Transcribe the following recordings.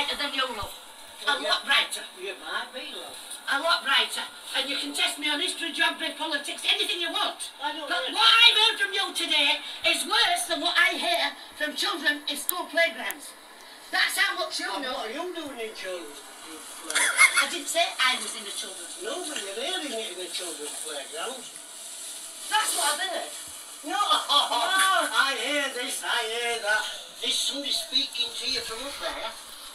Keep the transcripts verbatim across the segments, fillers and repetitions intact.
brighter than you, love. A lot brighter. You might be, love. A lot brighter. And you can test me on history, geography, politics, anything you want. I don't But really... what I've heard from you today is worse than what I hear from children in school playgrounds. That's how much you And know. what are you doing in children's playground? I didn't say I was in the children's No, but you're hearing it in the children's playground. That's what I've heard. No, oh, I hear this, I hear that. There's somebody speaking to you from up there.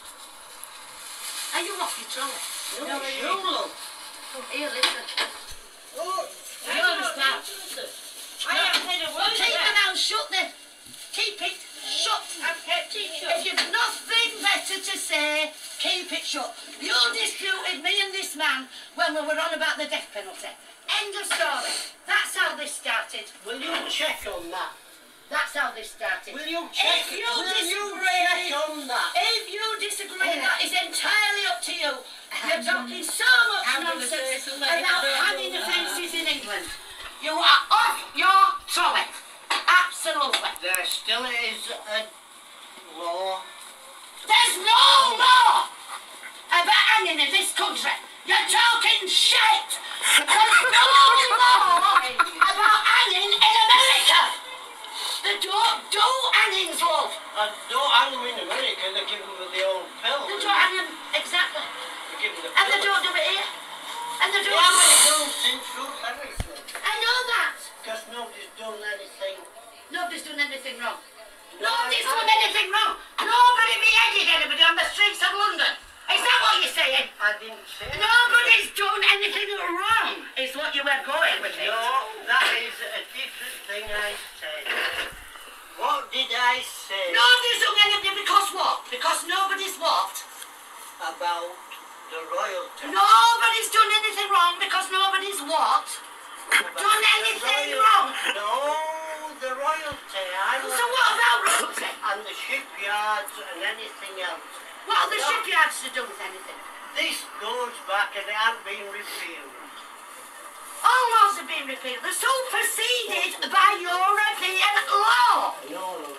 Are you off your trolley? No, it's you, love. Oh, here, listen. Oh, You understand? I haven't said a word Keep of your that. mouth shut then. Keep it shut. I've kept it shut. If you've nothing better to say, keep it shut. You disputed me and this man when we were on about the death penalty. End of story. That's how this started. will you check on that? That's how this started. Will you check? If you will you disagree, check on that? if you disagree, that is entirely up to you. You're talking so much I'm gonna say nonsense something about about hanging that. offences in England. You are off your trolley. Absolutely. There still is a law. There's no law about hanging in this country. You're talking shit. There's no law about hanging in America. They don't do hangings, love. And don't hang them in America, they give them the old pill. They don't hang them, exactly. They give them the And they pill. don't do it here. And they do They haven't it. done since Ruth Harrison. I know that. Because nobody's done anything. Nobody's done anything wrong. No, Nobody's I- done anything wrong. Nobody beheaded anybody on the streets of London. Is that what you're saying? I didn't say that. Nobody's done anything wrong, is what you were going with it. No, that is a different thing I said. What did I say Nobody's done anything because what? Because nobody's what? about the royalty? Nobody's done anything wrong because nobody's what? About Done the anything royal- wrong? No, the royalty. I So like- what about royalty? And the shipyards and anything else. What are the No. shipyards to do with anything? This goes back and it hasn't been repealed. All laws have been repealed. They're superseded by European law. No, love.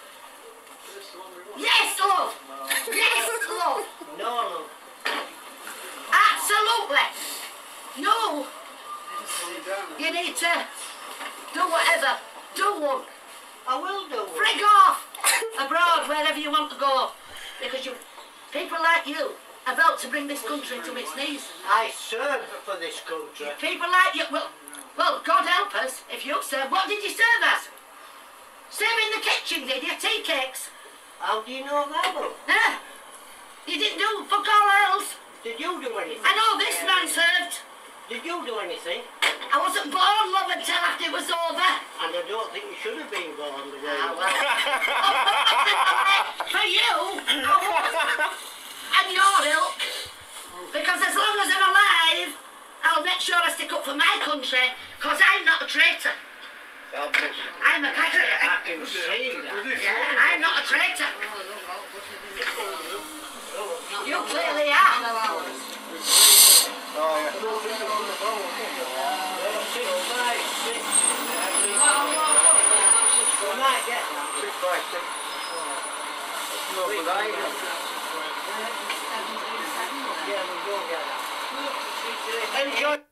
Yes, love. Yes, love. No, love. Absolutely. No. You need to do whatever. Do one. I will do it. Frig off abroad, wherever you want to go. Because you, people like you are about to bring this country to its knees. I served for this country. People like you, well, well, God help us if you serve. What did you serve as? Serve in the kitchen, did you? Tea cakes? How do you know that, love? Huh? You didn't do fuck all else. Did you do anything? I know this man served. Did you do anything? I wasn't born, love, until after it was over. And I don't think you should have been born the way Ah, you well. For you, I was. And your ilk. Because as long as I'm alive, I'll make sure I stick up for my country, because I'm not a traitor. I'm a patriot. I can see that. Yeah, I'm not a traitor. You clearly are. We might get that. Yeah, we will get that. Enjoy.